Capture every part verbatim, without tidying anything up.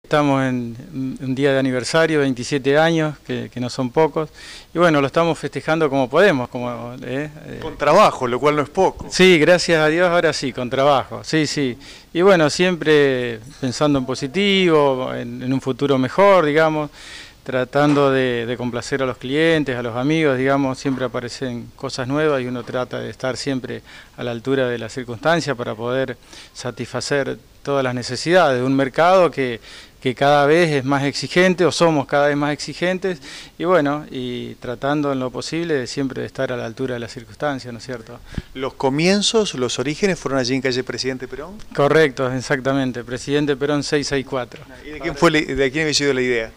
Estamos en un día de aniversario, veintisiete años, que, que no son pocos, y bueno, lo estamos festejando como podemos. Como, eh, eh. Con trabajo, lo cual no es poco. Sí, gracias a Dios, ahora sí, con trabajo, sí, sí. Y bueno, siempre pensando en positivo, en, en un futuro mejor, digamos, tratando de, de complacer a los clientes, a los amigos, digamos, siempre aparecen cosas nuevas y uno trata de estar siempre a la altura de las circunstancias para poder satisfacer todas las necesidades de un mercado que, que cada vez es más exigente, o somos cada vez más exigentes, y bueno, y tratando en lo posible de siempre de estar a la altura de las circunstancias, ¿no es cierto? ¿Los comienzos, los orígenes fueron allí en calle Presidente Perón? Correcto, exactamente, Presidente Perón seiscientos sesenta y cuatro. ¿Y de quién, fue la, de quién había sido la idea?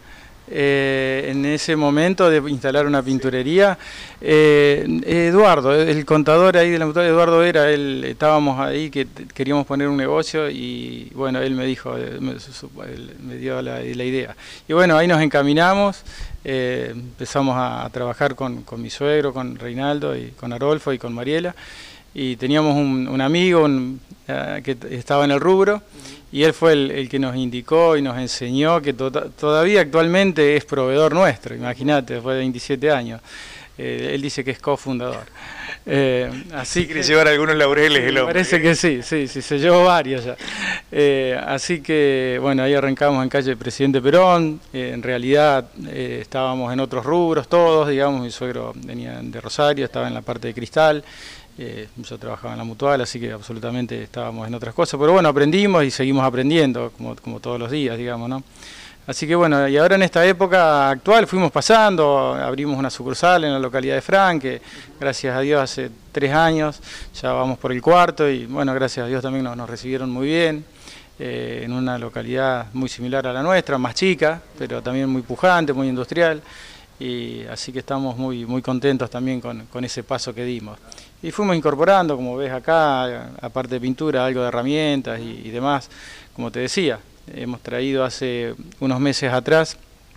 Eh, en ese momento de instalar una pinturería, eh, Eduardo, el contador ahí de la mutual, Eduardo era, él, estábamos ahí que queríamos poner un negocio y bueno, él me dijo, me, me dio la, la idea. Y bueno, ahí nos encaminamos, eh, empezamos a, a trabajar con, con mi suegro, con Reinaldo, y con Arolfo y con Mariela, y teníamos un, un amigo un, uh, que estaba en el rubro, y él fue el, el que nos indicó y nos enseñó que to todavía actualmente es proveedor nuestro, imagínate, después de veintisiete años. Eh, él dice que es cofundador. Eh, así quiere llevar algunos laureles el hombre. Parece que sí, sí, sí, se llevó varios ya. Eh, así que, bueno, ahí arrancamos en calle Presidente Perón. Eh, en realidad eh, estábamos en otros rubros todos, digamos, mi suegro venía de Rosario, estaba en la parte de cristal. Eh, yo trabajaba en la mutual, así que absolutamente estábamos en otras cosas, pero bueno, aprendimos y seguimos aprendiendo, como, como todos los días, digamos, ¿no? Así que bueno, y ahora en esta época actual fuimos pasando, abrimos una sucursal en la localidad de Fran, que gracias a Dios hace tres años, ya vamos por el cuarto, y bueno, gracias a Dios también nos, nos recibieron muy bien, eh, en una localidad muy similar a la nuestra, más chica, pero también muy pujante, muy industrial. Y así que estamos muy, muy contentos también con, con ese paso que dimos. Y fuimos incorporando, como ves acá, aparte de pintura, algo de herramientas y, y demás. Como te decía, hemos traído hace unos meses atrás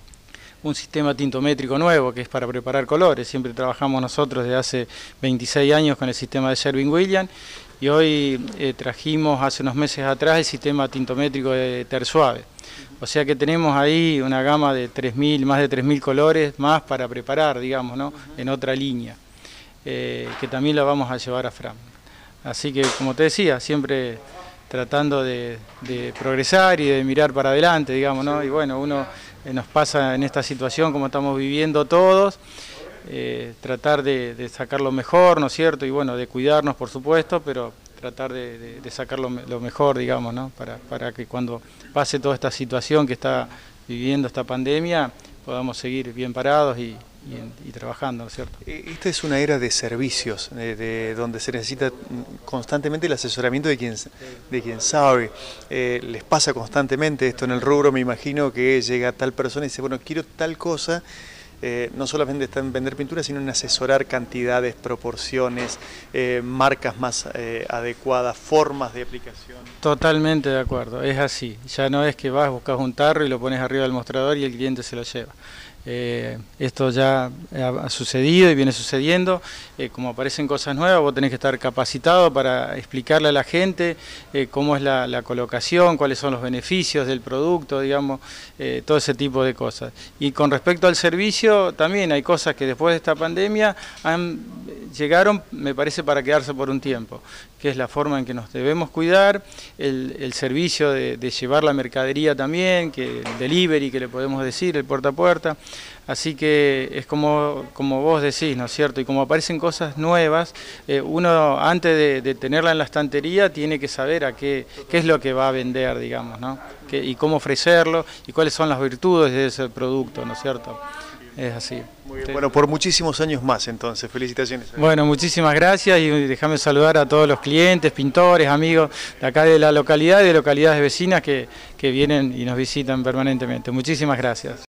un sistema tintométrico nuevo que es para preparar colores. Siempre trabajamos nosotros desde hace veintiséis años con el sistema de Sherwin-Williams y hoy eh, trajimos hace unos meses atrás el sistema tintométrico de Tersuave. O sea que tenemos ahí una gama de tres mil, más de tres mil colores más para preparar, digamos, ¿no? En otra línea, eh, que también la vamos a llevar a Fran. Así que, como te decía, siempre tratando de, de progresar y de mirar para adelante, digamos, ¿no? Y bueno, uno eh, nos pasa en esta situación como estamos viviendo todos, eh, tratar de, de sacar lo mejor, ¿no es cierto? Y bueno, de cuidarnos, por supuesto, pero tratar de, de, de sacar lo, lo mejor, digamos, ¿no? Para, para que cuando pase toda esta situación que está viviendo esta pandemia, podamos seguir bien parados y, y, y trabajando, ¿no es cierto? Esta es una era de servicios, de, de donde se necesita constantemente el asesoramiento de quien, de quien sabe. Eh, les pasa constantemente esto en el rubro, me imagino que llega tal persona y dice, bueno, quiero tal cosa. Eh, no solamente está en vender pintura, sino en asesorar cantidades, proporciones, eh, marcas más eh, adecuadas, formas de aplicación. Totalmente de acuerdo, es así. Ya no es que vas, buscas un tarro y lo pones arriba del mostrador y el cliente se lo lleva. Eh, esto ya ha, ha sucedido y viene sucediendo, eh, como aparecen cosas nuevas vos tenés que estar capacitado para explicarle a la gente eh, cómo es la, la colocación, cuáles son los beneficios del producto, digamos, eh, todo ese tipo de cosas. Y con respecto al servicio, también hay cosas que después de esta pandemia han, llegaron, me parece, para quedarse por un tiempo, que es la forma en que nos debemos cuidar, el, el servicio de, de llevar la mercadería también, que el delivery, que le podemos decir, el puerta a puerta. Así que es como, como vos decís, ¿no es cierto? Y como aparecen cosas nuevas, eh, uno antes de, de tenerla en la estantería tiene que saber a qué, qué es lo que va a vender, digamos, ¿no? Que, y cómo ofrecerlo y cuáles son las virtudes de ese producto, ¿no es cierto? Es así. Muy bien. Bueno, por muchísimos años más entonces, felicitaciones. Bueno, muchísimas gracias y déjame saludar a todos los clientes, pintores, amigos de acá de la localidad y de localidades vecinas que, que vienen y nos visitan permanentemente. Muchísimas gracias.